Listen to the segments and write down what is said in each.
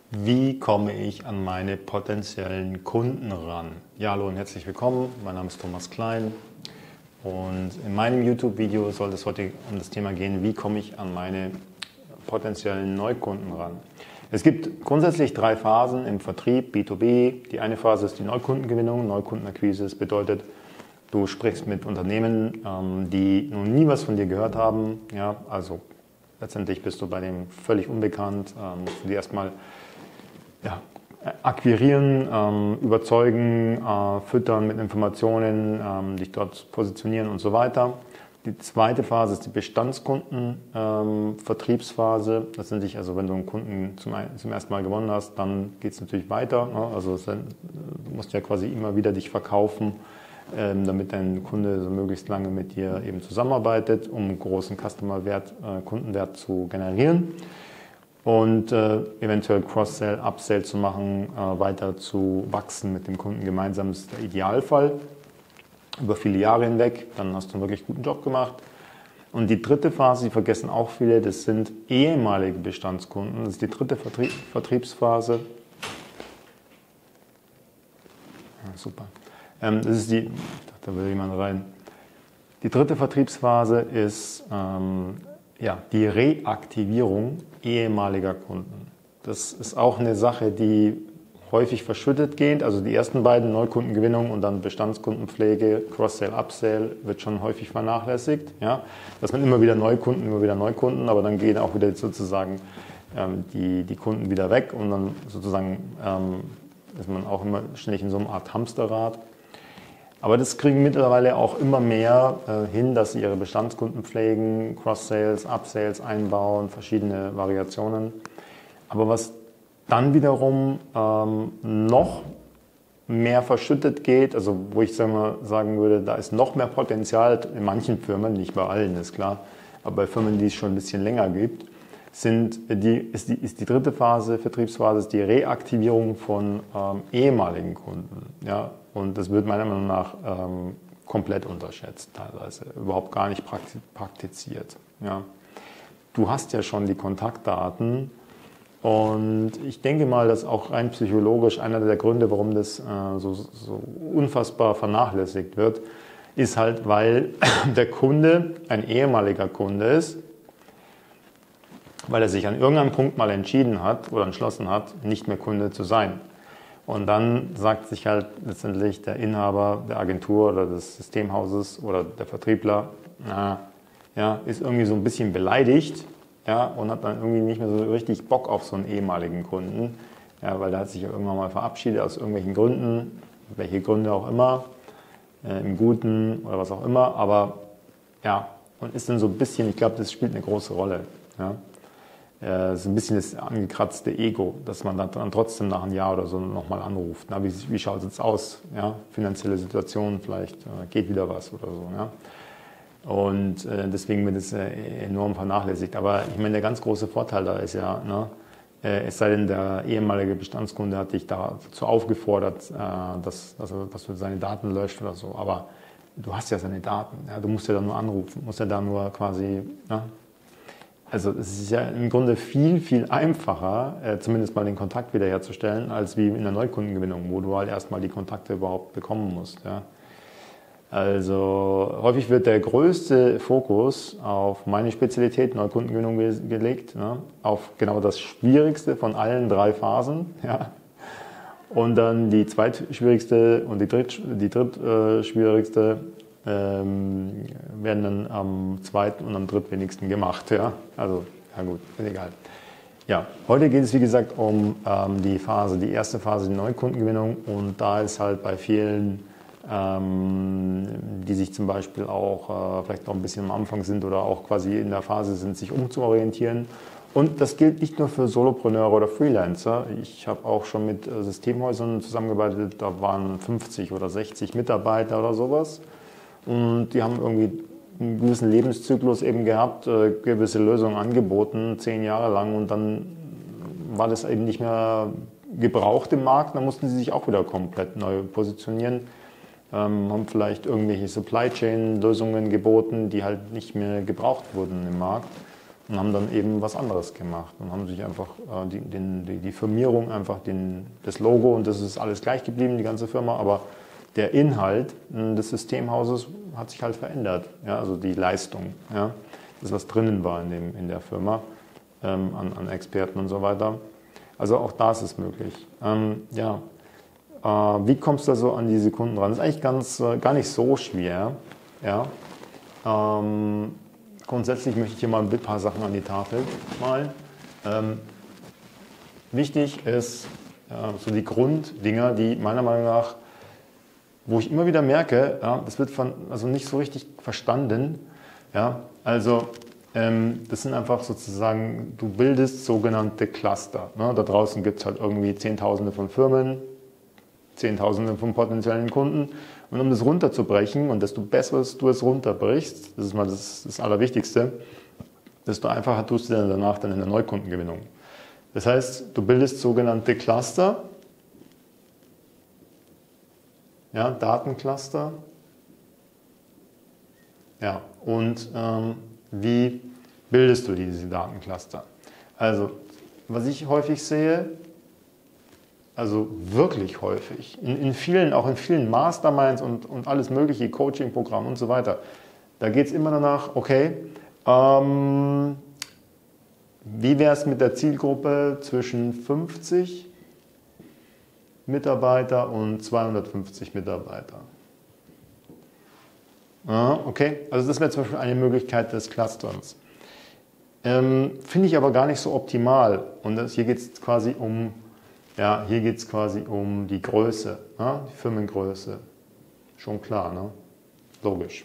Wie komme ich an meine potenziellen Kunden ran? Ja, hallo und herzlich willkommen. Mein Name ist Thomas Klein und in meinem YouTube-Video soll es heute um das Thema gehen, wie komme ich an meine potenziellen Neukunden ran. Es gibt grundsätzlich 3 Phasen im Vertrieb, B2B. Die eine Phase ist die Neukundengewinnung, Neukundenakquise. Das bedeutet, du sprichst mit Unternehmen, die noch nie was von dir gehört haben. Ja, also letztendlich bist du bei dem völlig unbekannt, musst du die erstmal akquirieren, überzeugen, füttern mit Informationen, dich dort positionieren und so weiter. Die zweite Phase ist die Bestandskunden-Vertriebsphase. Letztendlich, also wenn du einen Kunden zum ersten Mal gewonnen hast, dann geht es natürlich weiter. Ne? Also du musst ja quasi immer wieder dich verkaufen, damit dein Kunde so möglichst lange mit dir eben zusammenarbeitet, um einen großen Customer-Wert, Kundenwert zu generieren. Und eventuell Cross-Sell, Upsell zu machen, weiter zu wachsen mit dem Kunden gemeinsam ist der Idealfall. Über viele Jahre hinweg, dann hast du einen wirklich guten Job gemacht. Und die dritte Phase, die vergessen auch viele, das sind ehemalige Bestandskunden. Das ist die dritte Vertriebsphase. Ja, super. Das ist ich dachte, da will jemand rein. Die dritte Vertriebsphase ist die Reaktivierung ehemaliger Kunden. Das ist auch eine Sache, die häufig verschüttet geht. Also die ersten beiden, Neukundengewinnung und dann Bestandskundenpflege, Cross-Sale, Upsale, wird schon häufig vernachlässigt. Ja? Dass man immer wieder Neukunden, aber dann gehen auch wieder sozusagen die Kunden wieder weg und dann sozusagen ist man auch immer ständig in so einer Art Hamsterrad. Aber das kriegen mittlerweile auch immer mehr hin, dass sie ihre Bestandskunden pflegen, Cross-Sales, Up-Sales einbauen, verschiedene Variationen. Aber was dann wiederum noch mehr verschüttet geht, also wo ich sagen würde, da ist noch mehr Potenzial in manchen Firmen, nicht bei allen, ist klar, aber bei Firmen, die es schon ein bisschen länger gibt, ist die dritte Phase, Vertriebsphase, ist die Reaktivierung von ehemaligen Kunden. Ja? Und das wird meiner Meinung nach komplett unterschätzt, teilweise überhaupt gar nicht praktiziert. Ja? Du hast ja schon die Kontaktdaten und ich denke mal, dass auch rein psychologisch einer der Gründe, warum das so unfassbar vernachlässigt wird, ist halt, weil der Kunde ein ehemaliger Kunde ist, weil er sich an irgendeinem Punkt mal entschieden hat oder entschlossen hat, nicht mehr Kunde zu sein. Und dann sagt sich halt letztendlich der Inhaber der Agentur oder des Systemhauses oder der Vertriebler, ist irgendwie so ein bisschen beleidigt, und hat dann irgendwie nicht mehr so richtig Bock auf so einen ehemaligen Kunden, weil der hat sich ja irgendwann mal verabschiedet aus irgendwelchen Gründen, welche Gründe auch immer, im Guten oder was auch immer, aber und ist dann so ein bisschen, ich glaube, das spielt eine große Rolle. Ja. So ein bisschen das angekratzte Ego, dass man dann trotzdem nach einem Jahr oder so nochmal anruft. Na, wie schaut es jetzt aus? Ja? Finanzielle Situation, vielleicht geht wieder was oder so. Ja? Und deswegen wird es enorm vernachlässigt. Aber ich meine, der ganz große Vorteil da ist ja, es sei denn, der ehemalige Bestandskunde hat dich dazu aufgefordert, dass du seine Daten löscht oder so. Aber du hast ja seine Daten. Ja? Du musst ja dann nur anrufen, musst ja da nur quasi... Also es ist ja im Grunde viel, viel einfacher, zumindest mal den Kontakt wiederherzustellen, als wie in der Neukundengewinnung, wo du halt erstmal die Kontakte überhaupt bekommen musst. Ja. Also häufig wird der größte Fokus auf meine Spezialität, Neukundengewinnung, gelegt, auf genau das Schwierigste von allen 3 Phasen. Ja. Und dann die zweitschwierigste und die drittschwierigste werden dann am zweiten und am drittwenigsten gemacht. Ja? Also, ja gut, ist egal. Ja, heute geht es wie gesagt um die erste Phase, die Neukundengewinnung. Und da ist halt bei vielen, die sich zum Beispiel auch vielleicht noch ein bisschen am Anfang sind oder auch quasi in der Phase sind, sich umzuorientieren. Und das gilt nicht nur für Solopreneure oder Freelancer. Ich habe auch schon mit Systemhäusern zusammengearbeitet, da waren 50 oder 60 Mitarbeiter oder sowas. Und die haben irgendwie einen gewissen Lebenszyklus eben gehabt, gewisse Lösungen angeboten, 10 Jahre lang. Und dann war das eben nicht mehr gebraucht im Markt. Dann mussten sie sich auch wieder komplett neu positionieren. Haben vielleicht irgendwelche Supply Chain Lösungen geboten, die halt nicht mehr gebraucht wurden im Markt. und haben dann eben was anderes gemacht und haben sich einfach die Firmierung, einfach das Logo, und das ist alles gleich geblieben, die ganze Firma, aber der Inhalt des Systemhauses hat sich halt verändert, ja, also die Leistung, ja, das, was drinnen war in der Firma, an Experten und so weiter. Also auch das ist möglich. Wie kommst du also an diese Kunden ran? Das ist eigentlich gar nicht so schwer. Ja. Grundsätzlich möchte ich hier mal ein paar Sachen an die Tafel malen. Wichtig ist so die Grunddinger, die meiner Meinung nach, wo ich immer wieder merke, ja, das wird nicht so richtig verstanden. Ja. Also das sind einfach sozusagen, du bildest sogenannte Cluster. Ne? Da draußen gibt es halt irgendwie Zehntausende von Firmen, Zehntausende von potenziellen Kunden. Und um das runterzubrechen, und desto besser du es runterbrichst, das ist mal das Allerwichtigste, desto einfacher tust du dann danach in der Neukundengewinnung. Das heißt, du bildest sogenannte Cluster, ja, Datencluster. Ja, und wie bildest du diese Datencluster? Also, was ich häufig sehe, also wirklich häufig, auch in vielen Masterminds und alles mögliche, Coaching-Programm und so weiter, da geht es immer danach, okay, wie wäre es mit der Zielgruppe zwischen 50 Mitarbeiter und 250 Mitarbeiter? Okay, also das wäre zum Beispiel eine Möglichkeit des Clusterns. Finde ich aber gar nicht so optimal. Und hier geht es quasi um die Größe, ne? Die Firmengröße. Schon klar, ne? Logisch.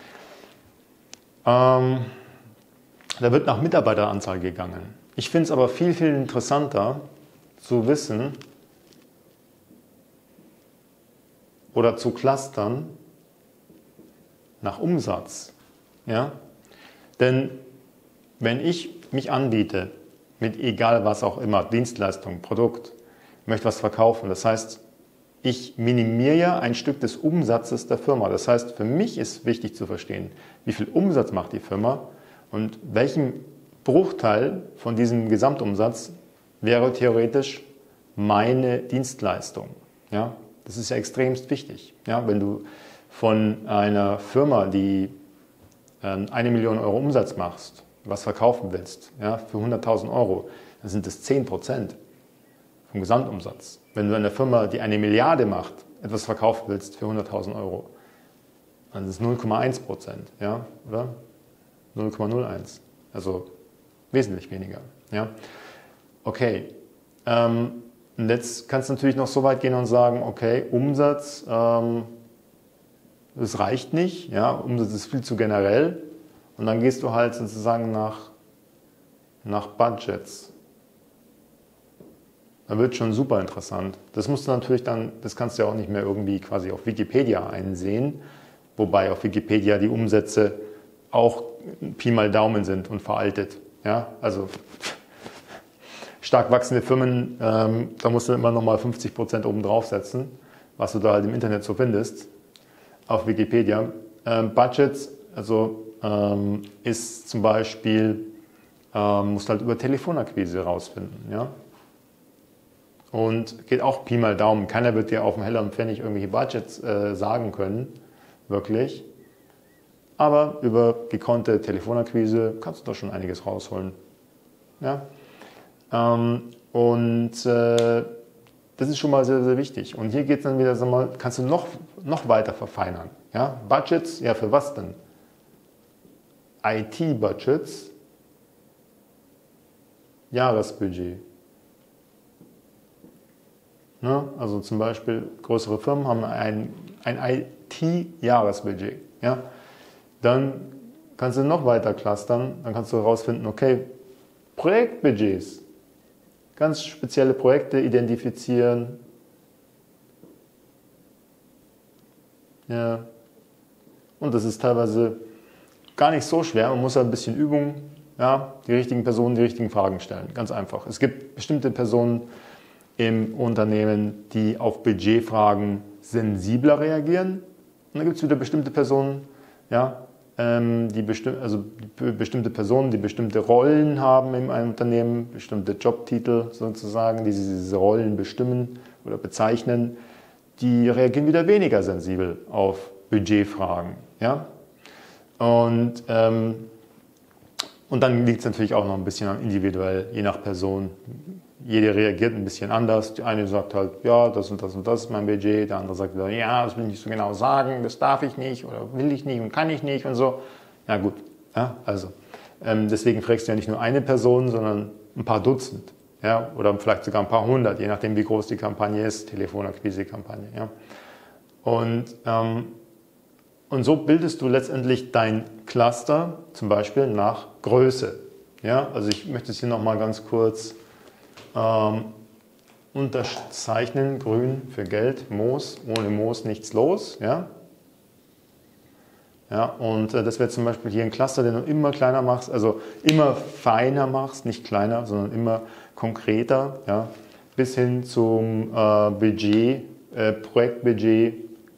Da wird nach Mitarbeiteranzahl gegangen. Ich finde es aber viel, viel interessanter zu wissen oder zu clustern nach Umsatz. Ja? Denn wenn ich mich anbiete, mit egal was auch immer, Dienstleistung, Produkt, möchte was verkaufen, das heißt, ich minimiere ja ein Stück des Umsatzes der Firma. Das heißt, für mich ist wichtig zu verstehen, wie viel Umsatz macht die Firma und welchen Bruchteil von diesem Gesamtumsatz wäre theoretisch meine Dienstleistung. Ja? Das ist ja extremst wichtig. Ja? Wenn du von einer Firma, die 1 Million Euro Umsatz machst, was verkaufen willst, ja, für 100.000 Euro, dann sind das 10% vom Gesamtumsatz. Wenn du einer Firma, die 1 Milliarde macht, etwas verkaufen willst für 100.000 Euro, dann ist es 0,1%, ja, oder? 0,01, also wesentlich weniger. Ja? Okay, und jetzt kannst du natürlich noch so weit gehen und sagen, okay, Umsatz, das reicht nicht, ja? Umsatz ist viel zu generell, und dann gehst du halt sozusagen nach Budgets. Da wird schon super interessant. Das musst du natürlich dann, das kannst du ja auch nicht mehr irgendwie quasi auf Wikipedia einsehen, wobei auf Wikipedia die Umsätze auch Pi mal Daumen sind und veraltet. Ja? Also stark wachsende Firmen, da musst du immer nochmal 50% oben draufsetzen, was du da halt im Internet so findest, auf Wikipedia. Budgets, also ist zum Beispiel, musst halt über Telefonakquise rausfinden. Ja? Und geht auch Pi mal Daumen. Keiner wird dir auf dem Heller und Pfennig irgendwelche Budgets sagen können, wirklich. Aber über gekonnte Telefonakquise kannst du da schon einiges rausholen. Ja? Das ist schon mal sehr, sehr wichtig. Und hier geht es dann wieder, sag mal, kannst du noch weiter verfeinern. Ja? Budgets, ja, für was denn? IT-Budgets, Jahresbudget. Ne? Also zum Beispiel größere Firmen haben ein IT-Jahresbudget. Ja? Dann kannst du noch weiter clustern, dann kannst du herausfinden, okay, Projektbudgets, ganz spezielle Projekte identifizieren. Ja. Und das ist teilweise gar nicht so schwer, man muss ja ein bisschen Übung, ja, die richtigen Personen die richtigen Fragen stellen, ganz einfach. Es gibt bestimmte Personen im Unternehmen, die auf Budgetfragen sensibler reagieren. Und dann gibt es wieder bestimmte Personen, ja, bestimmte Personen, die bestimmte Rollen haben in einem Unternehmen, bestimmte Jobtitel sozusagen, die diese Rollen bestimmen oder bezeichnen, die reagieren wieder weniger sensibel auf Budgetfragen. Ja? Und dann liegt es natürlich auch noch ein bisschen individuell, je nach Person. Jeder reagiert ein bisschen anders. Die eine sagt halt, ja, das und das und das ist mein Budget. Der andere sagt wieder, ja, das will ich nicht so genau sagen, das darf ich nicht oder will ich nicht und kann ich nicht und so. Ja gut, ja, also deswegen fragst du ja nicht nur eine Person, sondern ein paar Dutzend. Ja, oder vielleicht sogar ein paar hundert, je nachdem wie groß die Kampagne ist, Telefonakquise-Kampagne. Ja. Und so bildest du letztendlich dein Cluster zum Beispiel nach Größe. Ja, also ich möchte es hier nochmal ganz kurz unterzeichnen. Grün für Geld, Moos, ohne Moos nichts los. Ja, ja, und das wäre zum Beispiel hier ein Cluster, den du immer kleiner machst, also immer feiner machst, nicht kleiner, sondern immer konkreter, ja, bis hin zum Projektbudget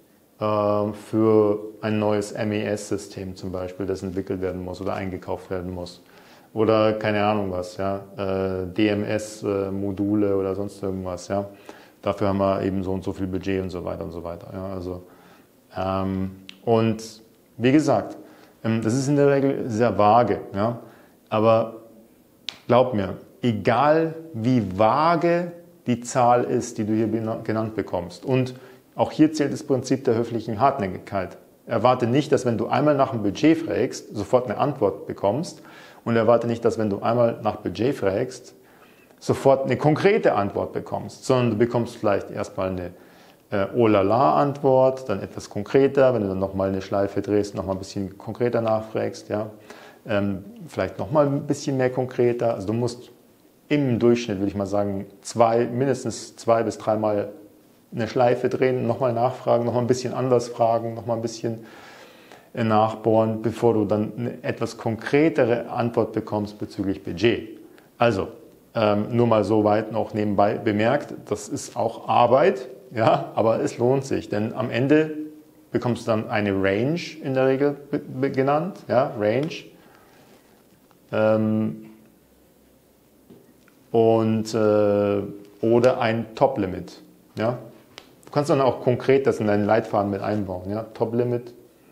für ein neues MES-System zum Beispiel, das entwickelt werden muss oder eingekauft werden muss. Oder keine Ahnung was, ja, DMS-Module oder sonst irgendwas. Ja. Dafür haben wir eben so und so viel Budget und so weiter und so weiter. Ja. Also, und wie gesagt, das ist in der Regel sehr vage. Ja. Aber glaub mir, egal wie vage die Zahl ist, die du hier genannt bekommst, und auch hier zählt das Prinzip der höflichen Hartnäckigkeit. Erwarte nicht, dass wenn du einmal nach dem Budget fragst, sofort eine Antwort bekommst, und erwarte nicht, dass wenn du einmal nach Budget fragst, sofort eine konkrete Antwort bekommst, sondern du bekommst vielleicht erstmal eine Oh-la-la-Antwort, dann etwas konkreter, wenn du dann nochmal eine Schleife drehst, nochmal ein bisschen konkreter nachfragst, ja, vielleicht nochmal ein bisschen mehr konkreter. Also du musst im Durchschnitt, würde ich mal sagen, mindestens 2 bis 3 Mal eine Schleife drehen, nochmal nachfragen, nochmal ein bisschen anders fragen, nochmal ein bisschen nachbohren, bevor du dann eine etwas konkretere Antwort bekommst bezüglich Budget. Also, nur mal so weit noch nebenbei bemerkt, das ist auch Arbeit, ja, aber es lohnt sich, denn am Ende bekommst du dann eine Range in der Regel genannt, ja, Range. Oder ein Top-Limit. Ja. Du kannst dann auch konkret das in deinen Leitfaden mit einbauen. Ja. Top-Limit.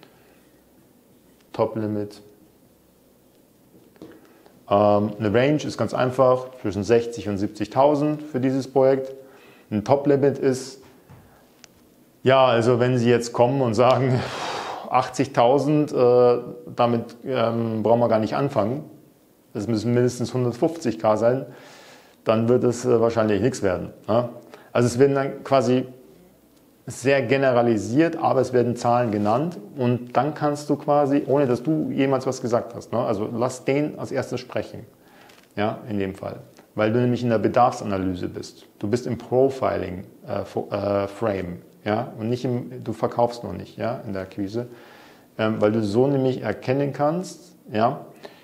Eine Range ist ganz einfach, zwischen 60 und 70.000 für dieses Projekt. Ein Top-Limit ist, ja, also wenn Sie jetzt kommen und sagen, 80.000, damit brauchen wir gar nicht anfangen, das müssen mindestens 150.000 sein, dann wird es wahrscheinlich nichts werden. Ja? Also es werden dann quasi sehr generalisiert, aber es werden Zahlen genannt und dann kannst du quasi, ohne dass du jemals was gesagt hast, ne? Also lass den als erstes sprechen, ja, in dem Fall, weil du nämlich in der Bedarfsanalyse bist. Du bist im Profiling-Frame, ja, und nicht du verkaufst noch nicht, ja, in der Akquise, weil du so nämlich erkennen kannst, ja,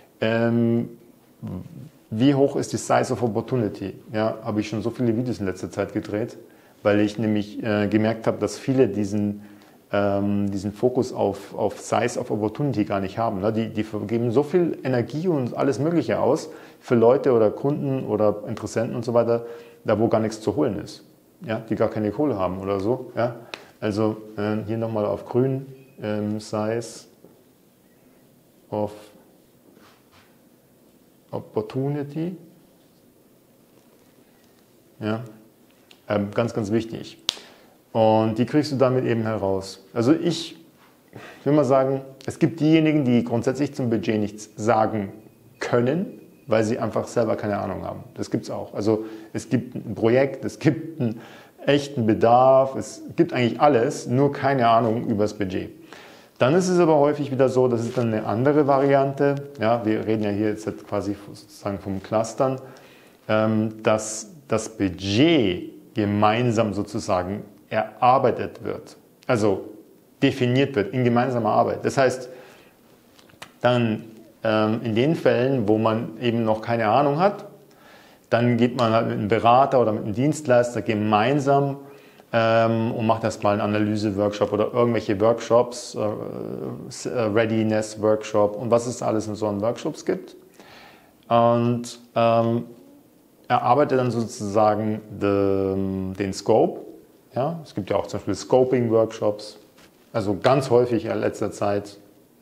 wie hoch ist die Size of Opportunity? Ja, habe ich schon so viele Videos in letzter Zeit gedreht, weil ich nämlich gemerkt habe, dass viele diesen Fokus auf Size of Opportunity gar nicht haben. Ne? Die geben so viel Energie und alles Mögliche aus für Leute oder Kunden oder Interessenten und so weiter, da wo gar nichts zu holen ist, ja? Die gar keine Kohle haben oder so. Ja? Also hier nochmal auf grün, Size of Opportunity. Ja. Ganz, ganz wichtig. Und die kriegst du damit eben heraus. Also ich will mal sagen, es gibt diejenigen, die grundsätzlich zum Budget nichts sagen können, weil sie einfach selber keine Ahnung haben. Das gibt es auch. Also es gibt ein Projekt, es gibt einen echten Bedarf, es gibt eigentlich alles, nur keine Ahnung über das Budget. Dann ist es aber häufig wieder so, das ist dann eine andere Variante, ja, wir reden ja hier jetzt quasi sozusagen vom Clustern, dass das Budget gemeinsam sozusagen erarbeitet wird, also definiert wird in gemeinsamer Arbeit. Das heißt, dann in den Fällen, wo man eben noch keine Ahnung hat, dann geht man halt mit einem Berater oder mit einem Dienstleister gemeinsam und macht erstmal einen Analyse-Workshop oder irgendwelche Workshops, Readiness-Workshop und was es alles in so einen Workshops gibt. Und erarbeitet dann sozusagen den Scope. Ja? Es gibt ja auch zum Beispiel Scoping-Workshops, also ganz häufig in letzter Zeit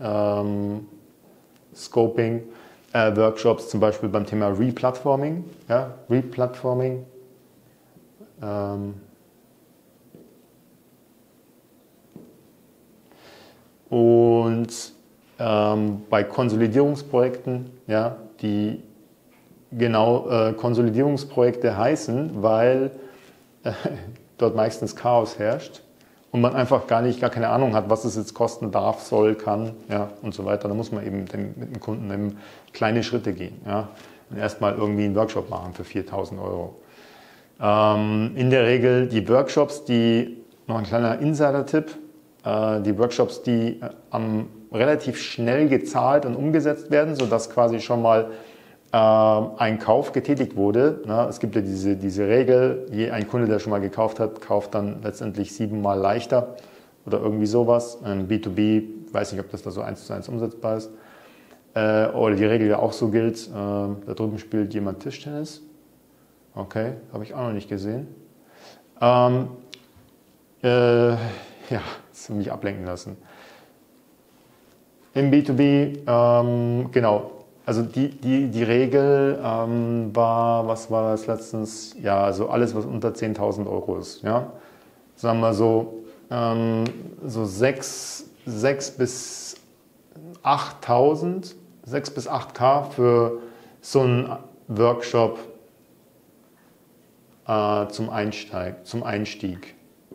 Scoping-Workshops, zum Beispiel beim Thema Replatforming. Ja? Replatforming. Und bei Konsolidierungsprojekten, ja, die genau Konsolidierungsprojekte heißen, weil dort meistens Chaos herrscht und man einfach gar keine Ahnung hat, was es jetzt kosten darf, soll, kann, ja, und so weiter. Da muss man eben mit dem Kunden eben kleine Schritte gehen. Ja, und erstmal irgendwie einen Workshop machen für 4.000 Euro. In der Regel die Workshops, noch ein kleiner Insider-Tipp, die Workshops, die relativ schnell gezahlt und umgesetzt werden, sodass quasi schon mal ein Kauf getätigt wurde. Es gibt ja diese Regel, ein Kunde, der schon mal gekauft hat, kauft dann letztendlich 7-mal leichter oder irgendwie sowas. B2B, weiß nicht, ob das da so 1:1 umsetzbar ist. Oder die Regel ja auch so gilt, da drüben spielt jemand Tischtennis. Okay, habe ich auch noch nicht gesehen. Ja, das hat mich ablenken lassen. Im B2B, genau. Also die Regel was war das letztens? Ja, also alles, was unter 10.000 Euro ist. Ja? Sagen wir so 6 bis 8.000, 6 bis 8K für so einen Workshop zum Einstieg.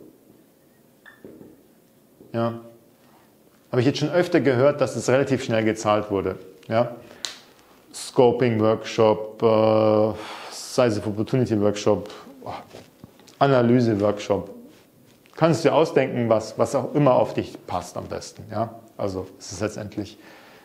Ja. Habe ich jetzt schon öfter gehört, dass es relativ schnell gezahlt wurde. Ja? Scoping-Workshop, Size of Opportunity-Workshop, Analyse-Workshop. Kannst du dir ausdenken, was auch immer auf dich passt am besten. Ja? Also es ist letztendlich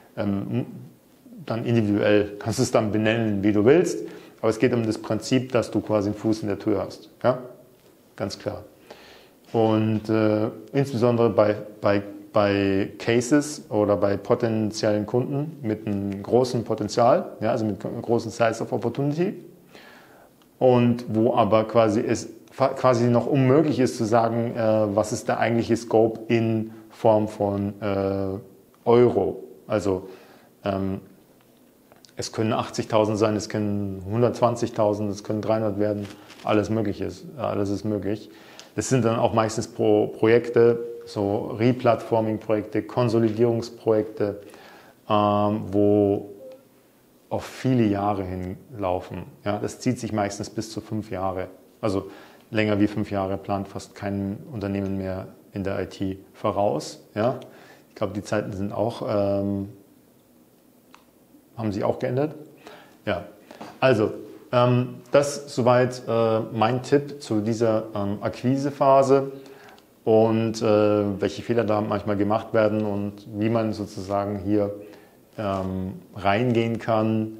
dann individuell. Kannst du es dann benennen, wie du willst. Aber es geht um das Prinzip, dass du quasi einen Fuß in der Tür hast. Ja? Ganz klar. Und insbesondere bei Cases oder bei potenziellen Kunden mit einem großen Potenzial, ja, also mit einem großen Size of Opportunity und wo aber quasi noch unmöglich ist zu sagen, was ist der eigentliche Scope in Form von Euro. Also es können 80.000 sein, es können 120.000, es können 300 werden, alles ist möglich. Das sind dann auch meistens Projekte, so Replatforming-Projekte, Konsolidierungsprojekte, wo auf viele Jahre hinlaufen. Ja, das zieht sich meistens bis zu 5 Jahre. Also länger wie 5 Jahre plant fast kein Unternehmen mehr in der IT voraus. Ja. Ich glaube, die Zeiten sind auch, haben sich auch geändert. Ja, also das soweit mein Tipp zu dieser Akquisephase. Und welche Fehler da manchmal gemacht werden und wie man sozusagen hier reingehen kann,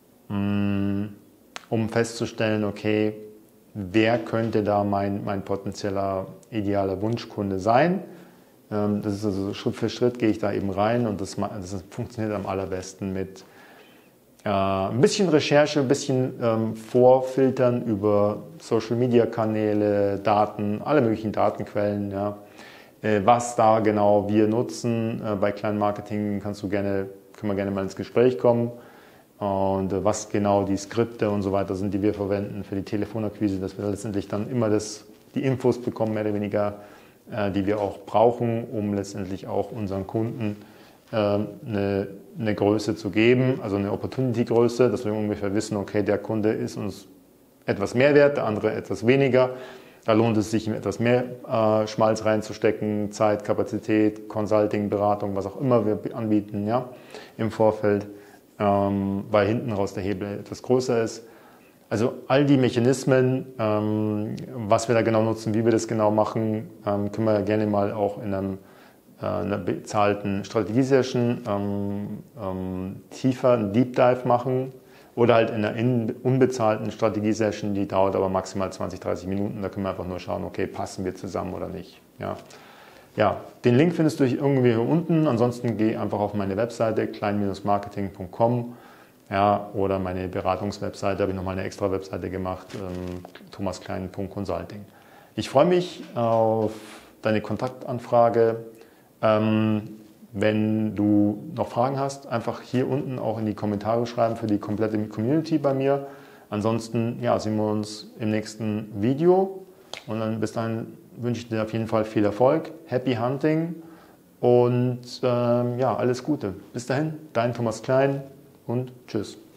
um festzustellen, okay, wer könnte da mein potenzieller idealer Wunschkunde sein. Das ist also Schritt für Schritt gehe ich da eben rein und das funktioniert am allerbesten mit ein bisschen Recherche, ein bisschen Vorfiltern über Social-Media-Kanäle, Daten, alle möglichen Datenquellen. Ja. Was da genau wir nutzen. Bei Kleinmarketing können wir gerne mal ins Gespräch kommen. Und was genau die Skripte und so weiter sind, die wir verwenden für die Telefonakquise, dass wir letztendlich dann immer die Infos bekommen, mehr oder weniger, die wir auch brauchen, um letztendlich auch unseren Kunden eine Größe zu geben, also eine Opportunity-Größe, dass wir ungefähr wissen, okay, der Kunde ist uns etwas mehr wert, der andere etwas weniger. Da lohnt es sich, etwas mehr Schmalz reinzustecken, Zeit, Kapazität, Consulting, Beratung, was auch immer wir anbieten, ja, im Vorfeld, weil hinten raus der Hebel etwas größer ist. Also all die Mechanismen, was wir da genau nutzen, wie wir das genau machen, können wir gerne mal auch in einer bezahlten Strategie-Session tiefer einen Deep Dive machen Oder halt in einer unbezahlten Strategie-Session, die dauert aber maximal 20, 30 Minuten. Da können wir einfach nur schauen, okay, passen wir zusammen oder nicht. Ja. Ja, den Link findest du irgendwie hier unten. Ansonsten geh einfach auf meine Webseite klein-marketing.com, ja, oder meine Beratungswebseite, habe ich nochmal eine extra Webseite gemacht, thomasklein.consulting. Ich freue mich auf deine Kontaktanfrage. Wenn du noch Fragen hast, einfach hier unten auch in die Kommentare schreiben für die komplette Community bei mir. Ansonsten ja, sehen wir uns im nächsten Video und dann bis dahin wünsche ich dir auf jeden Fall viel Erfolg, Happy Hunting und ja, alles Gute. Bis dahin, dein Thomas Klein und tschüss.